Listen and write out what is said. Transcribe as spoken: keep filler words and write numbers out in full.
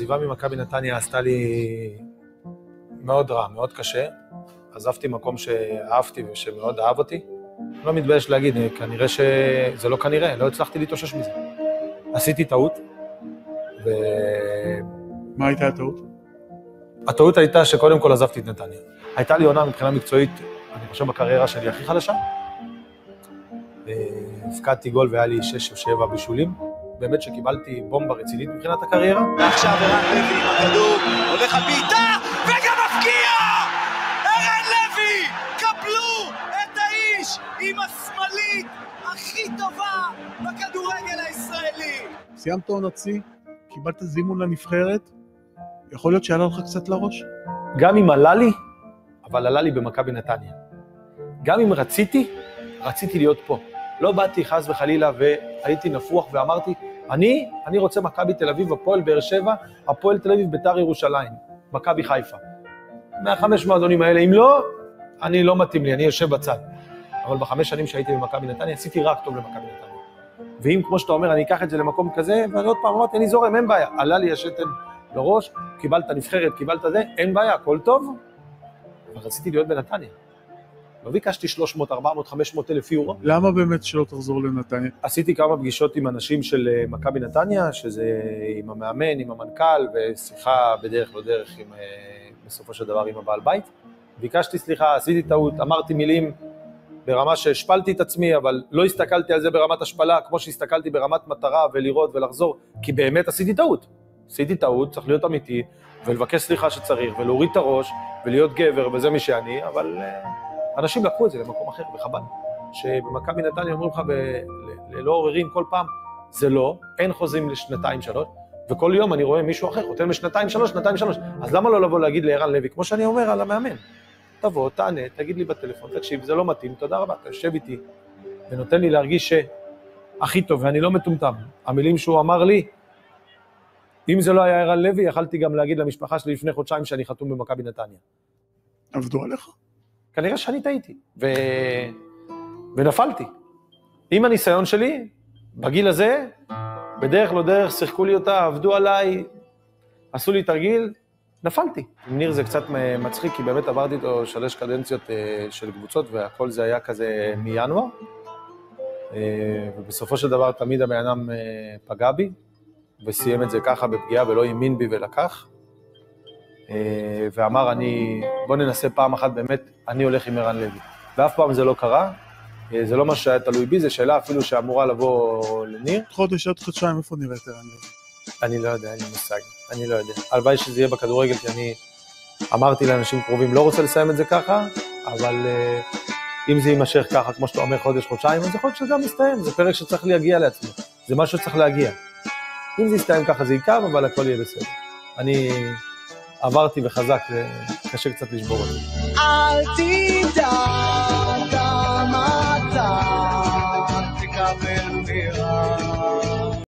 העזיבה ממכבי נתניה עשתה לי מאוד רע, מאוד קשה. עזבתי מקום שאהבתי ושמאוד אהב אותי. לא מתבייש להגיד, כנראה שזה לא כנראה, לא הצלחתי להתאושש מזה. עשיתי טעות, ו... מה הייתה הטעות? הטעות הייתה שקודם כל עזבתי את נתניה. הייתה לי עונה מבחינה מקצועית, אני חושב בקריירה שלי הכי חלשה. הפקדתי גול והיה לי שש או שבע בישולים. באמת שקיבלתי בומבה רצינית מבחינת הקריירה. ועכשיו ערן לוי עם הכדור, הולך על בעיטה, וגם מפקיע! ערן לוי, קבלו את האיש עם השמאלית הכי טובה בכדורגל הישראלי. סיימת עונת שיא, קיבלת זימון לנבחרת, יכול להיות שעלה לך קצת לראש? גם אם עלה לי, אבל עלה לי במכבי נתניה. גם אם רציתי, רציתי להיות פה. לא באתי חס וחלילה והייתי נפוח ואמרתי, אני, אני רוצה מכבי תל אביב, הפועל באר שבע, הפועל תל אביב ביתר ירושלים, מכבי חיפה. מהחמש מועדונים האלה, אם לא, אני לא מתאים לי, אני יושב בצד. אבל בחמש שנים שהייתי במכבי נתניה, עשיתי רק טוב למכבי נתניה. ואם כמו שאתה אומר, אני אקח את זה למקום כזה, ואני עוד פעם אמרתי, אני זורם, אין בעיה. עלה לי השתן לראש, קיבלת נבחרת, קיבלת זה, אין בעיה, הכל טוב. אבל רציתי להיות בנתניה. לא ביקשתי שלוש מאות, ארבע מאות, חמש מאות אלף יורו. למה באמת שלא תחזור לנתניה? עשיתי כמה פגישות עם אנשים של מכבי נתניה, שזה עם המאמן, עם המנכ"ל, ושיחה בדרך לא דרך עם, בסופו של דבר עם הבעל בית. ביקשתי סליחה, עשיתי טעות, אמרתי מילים ברמה שהשפלתי את עצמי, אבל לא הסתכלתי על זה ברמת השפלה, כמו שהסתכלתי ברמת מטרה ולראות ולחזור, כי באמת עשיתי טעות. עשיתי טעות, צריך להיות אמיתי, ולבקש סליחה שצריך, ולהוריד את הראש, ולהיות גבר, וזה מי שאני, אבל אנשים לקחו את זה למקום אחר, בחב"ד. שבמכבי נתניה אומרים לך ללא עוררין כל פעם, זה לא, אין חוזים לשנתיים שלוש, וכל יום אני רואה מישהו אחר, חותם לשנתיים שלוש, שנתיים שלוש, אז למה לא לבוא להגיד לערן לוי, כמו שאני אומר על המאמן, תבוא, תענה, תגיד לי בטלפון, תקשיב, זה לא מתאים, תודה רבה, אתה יושב איתי, ונותן לי להרגיש שהכי טוב, ואני לא מטומטם. המילים שהוא אמר לי, אם זה לא היה ערן לוי, יכלתי גם להגיד למשפחה שלי לפני חודשיים שאני חתום במכבי נתניה. עבדו עליך? כנראה שאני טעיתי, ו... ונפלתי. עם הניסיון שלי, בגיל הזה, בדרך לא דרך, שיחקו לי אותה, עבדו עליי, עשו לי תרגיל, נפלתי. עם ניר זה קצת מצחיק, כי באמת עברתי איתו שלוש קדנציות של קבוצות, והכל זה היה כזה מינואר, ובסופו של דבר תמיד הבן-אדם פגע בי, וסיים את זה ככה בפגיעה, ולא האמין בי ולקח, ואמר, אני, בוא ננסה פעם אחת באמת, אני הולך עם ערן לוי. ואף פעם זה לא קרה, זה לא מה שהיה תלוי בי, זה שאלה אפילו שאמורה לבוא לניר. חודש עד חודשיים, איפה נראה את ערן לוי? אני לא יודע, אין לי מושג, אני לא יודע. הלוואי שזה יהיה בכדורגל, כי אני אמרתי לאנשים קרובים, לא רוצה לסיים את זה ככה, אבל אם זה יימשך ככה, כמו שאתה אומר, חודש, חודשיים, אז יכול להיות שזה גם מסתיים, זה פרק שצריך להגיע לעצמו, זה משהו שצריך להגיע. אם זה יסתיים ככה זה יקר, אבל הכל יהיה בסדר. אני עברתי וחזק, וקשה קצת לשבור אותי. אל תדאג